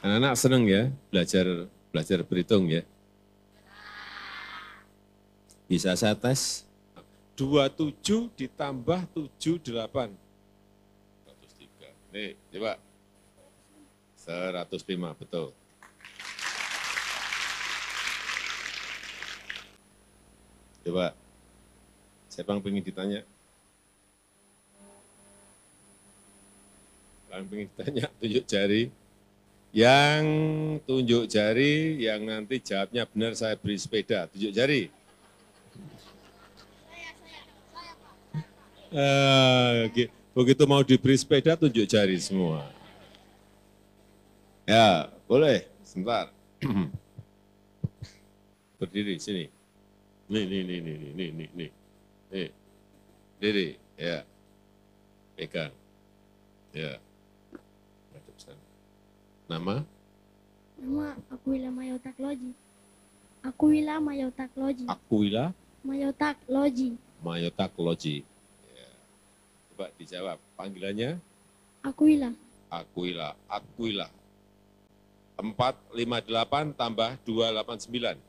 Anak-anak seneng ya belajar berhitung ya. Bisa saya tes? 27 ditambah 78. 103. Nih, coba. 105, betul. Coba. Siapa yang pengen ditanya? Yang pengen ditanya, tunjuk jari. Yang tunjuk jari, yang nanti jawabnya benar saya beri sepeda. Tunjuk jari. Begitu mau diberi sepeda, tunjuk jari semua. Ya, boleh. Sebentar. Berdiri, sini. Nih. Diri, ya. Pegang. Ya. Nama? Nama Akuila Mayotakloji. Akuila Mayotakloji. Akuila? Mayotakloji. Mayotakloji. Ya. Coba dijawab. Panggilannya? Akuila. Akuila. 458 tambah 289.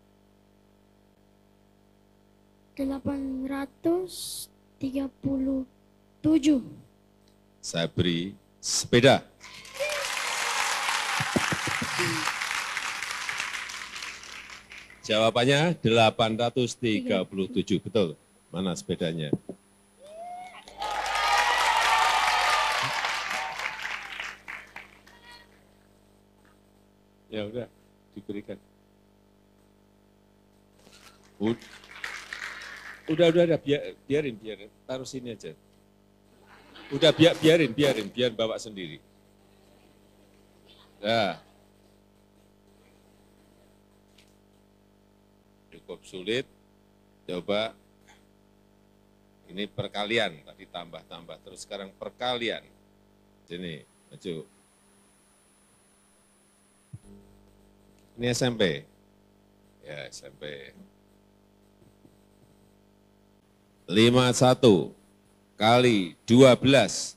837. Saya beri sepeda. Jawabannya 837, betul. Mana sepedanya? Ya udah, diberikan. Udah, biarin, taruh sini aja. Udah, biarin, biar bawa sendiri. Nah, cukup sulit, coba ini perkalian, tadi tambah, terus sekarang perkalian. Sini, maju. Ini SMP. Ya, SMP. 51 kali 12.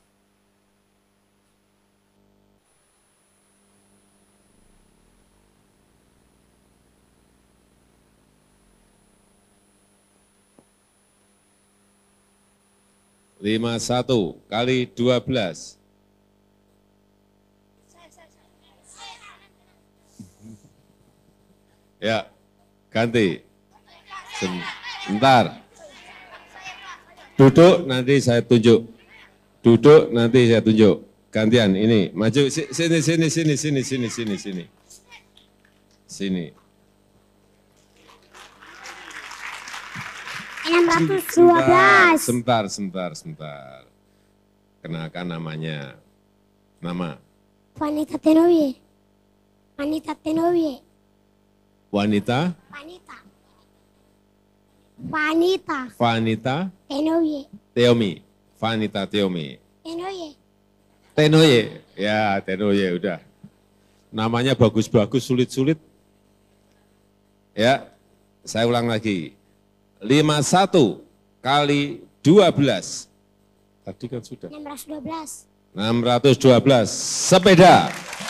Lima satu kali 12. Ya, ganti. Sebentar. Duduk nanti saya tunjuk. Gantian ini, maju sini. Sini. 612. Sebentar. Kenalkan namanya. Nama? Vanita Tenovie. Wanita? Vanita? Tenovie. Teomi. Vanita Teomi. Tenoye. Ya, Tenoye udah. Namanya bagus-bagus, sulit-sulit. Ya, saya ulang lagi. 51 kali 12. Tadi kan sudah. 612. 612. Sepeda.